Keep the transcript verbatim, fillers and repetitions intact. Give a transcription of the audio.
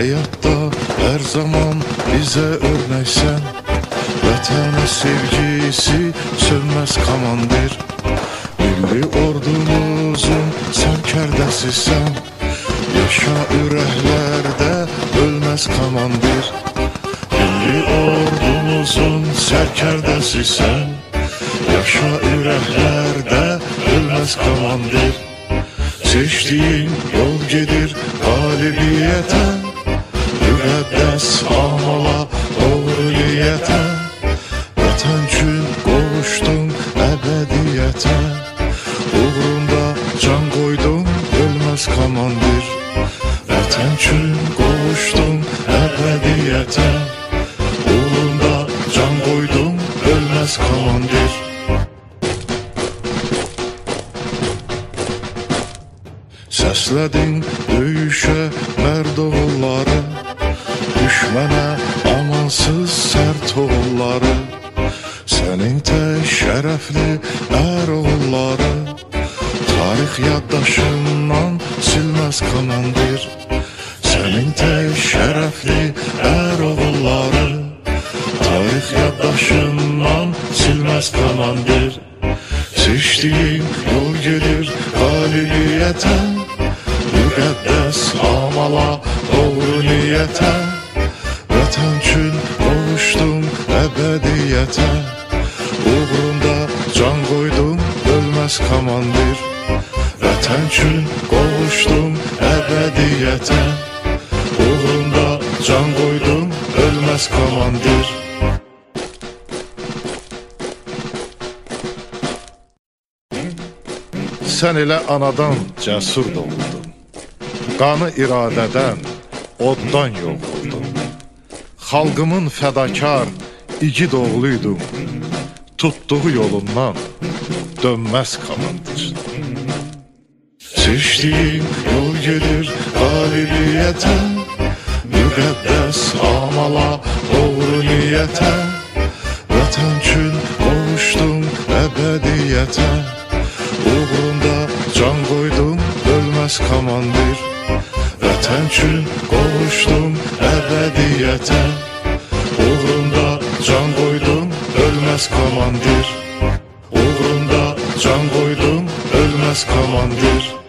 Hayatta her zaman bize örneksen, vətənə sevgisi sönmez komandir. Milli ordumuzun sərkərdəsisən, yaşa ürəklərdə ölməz komandir. Milli ordumuzun sərkərdəsisən, yaşa ürəklərdə ölməz komandir. Seçtiğin yol gedir qalibiyyətə, müqəddəs amala doğru niyyətə. Vətən üçün qovuşdun əbədiyyətə, uğrunda can qoydun ölməz komandir. Vətən üçün qovuşdun əbədiyyətə, uğrunda can qoydun ölməz komandir. Səslədin döyüşə mərd oğulları, düşmənə amansız sərt oğulları. Sənin tək şərəfli ər oğulları, tarix yaddaşından silməz komandir. Sənin tək şərəfli ər oğulları, tarix yaddaşından silməz komandir. Seçtiğin yol gelir qalibiyyətə, müqəddəs amala doğru niyyətə. Vətən üçün qovuşdun əbədiyyətə, uğrunda can qoydun ölməz komandir. Vətən üçün qovuşdun əbədiyyətə, uğrunda can qoydun ölməz komandir. Sən elə anadan cəsur doğuldun, qanı iradədən, oddan yoğuldun. Xalqımın fədakar, igid oğluydun, tutduğu yolundan dönməz komandir. Seçtiğin yol gelir qalibiyyətə, müqəddəs amala doğru niyyətə. Vətən üçün qovuşdun əbədiyyətə, uğrunda can qoydun ölməz komandir. Vətən üçün qovuşdun əbədiyyətə, uğrunda can qoydun ölməz komandir. Uğrunda can qoydun ölməz komandir.